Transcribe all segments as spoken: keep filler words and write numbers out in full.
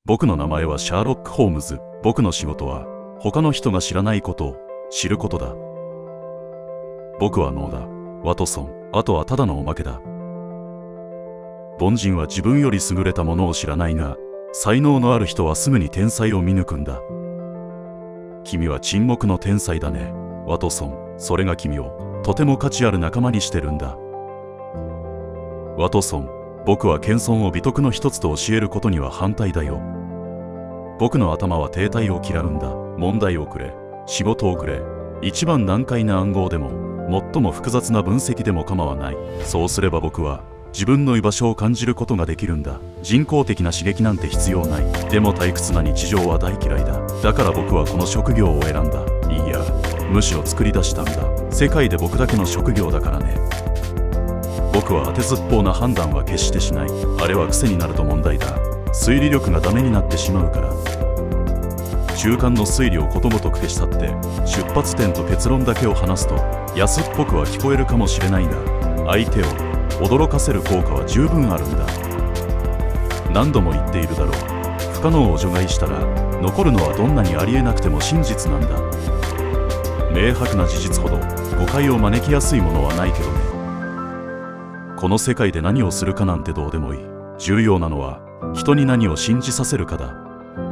僕の名前はシャーロック・ホームズ。僕の仕事は他の人が知らないことを知ることだ。僕はノーだ、ワトソン。あとはただのおまけだ。凡人は自分より優れたものを知らないが、才能のある人はすぐに天才を見抜くんだ。君は沈黙の天才だね、ワトソン。それが君をとても価値ある仲間にしてるんだ。ワトソン、僕は謙遜を美徳の一つと教えることには反対だよ。僕の頭は停滞を嫌うんだ。問題をくれ、仕事をくれ、一番難解な暗号でも最も複雑な分析でも構わない。そうすれば僕は自分の居場所を感じることができるんだ。人工的な刺激なんて必要ない。でも退屈な日常は大嫌いだ。だから僕はこの職業を選んだ。いいや、むしろ作り出したんだ。世界で僕だけの職業だからね。僕は当てずっぽうな判断は決してしない。あれは癖になると問題だ。推理力がダメになってしまうから。中間の推理をことごとく消し去って出発点と結論だけを話すと安っぽくは聞こえるかもしれないが、相手を驚かせる効果は十分あるんだ。何度も言っているだろう。不可能を除外したら残るのはどんなにありえなくても真実なんだ。明白な事実ほど誤解を招きやすいものはないけどね。この世界で何をするかなんてどうでもいい。重要なのは人に何を信じさせるかだ。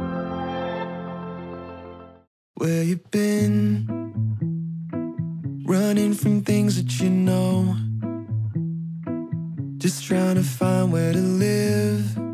Where you been? Running from things that you know. Just trying to find where to live.